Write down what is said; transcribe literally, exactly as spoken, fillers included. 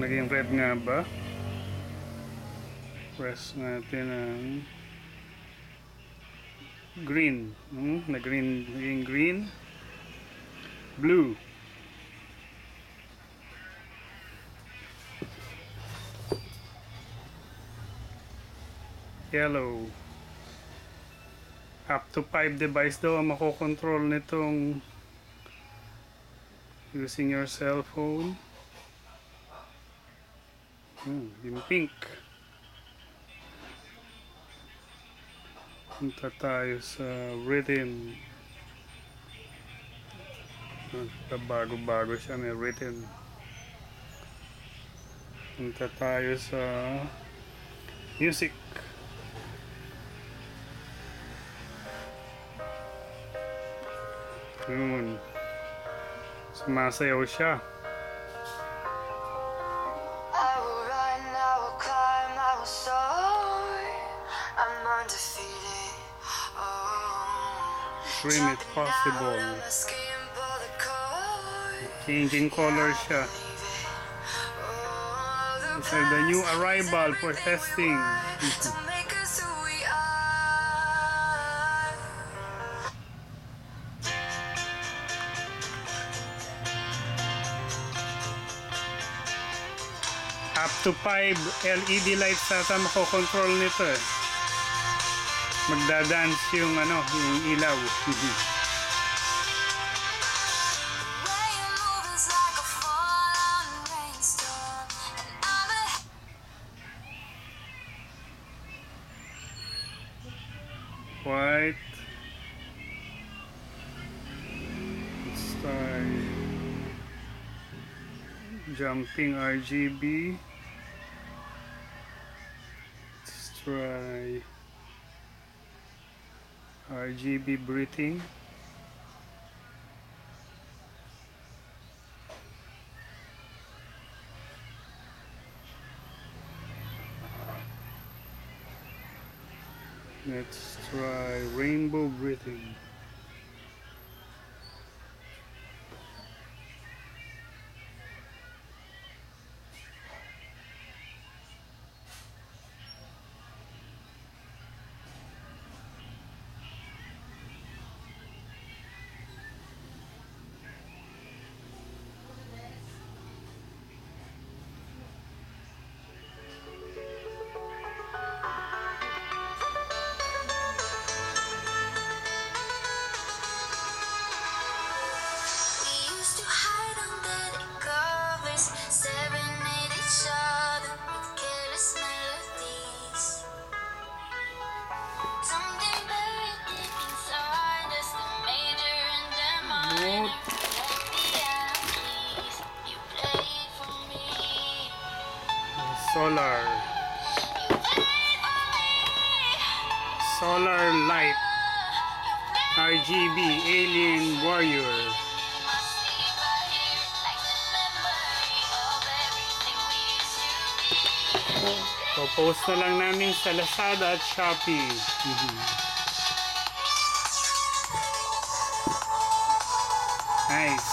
Naging red nga ba? Press natin ang green. Hmm? Na-green, naging green. Blue. Yellow. Up to five device daw ang makokontrol nitong using your cell phone. Hmm, yung pink. Punta tayo sa written. Bago-bago siya, may written. Punta tayo sa music. Yun. Sumasayaw siya. I will run, I will climb, I will soar. I'm undefeated. Oh, Dream it possible. Changing color siya. It's like the new arrival for testing. Up to five L E D lights ata makokontrol nito eh. Magdadance yung ano, yung ilaw. White. Let's try jumping R G B. Let's try R G B breathing. Let's try rainbow breathing. Solar Solar light R G B Alien Warrior. So, post na lang namin sa Lazada at Shopee. Nice.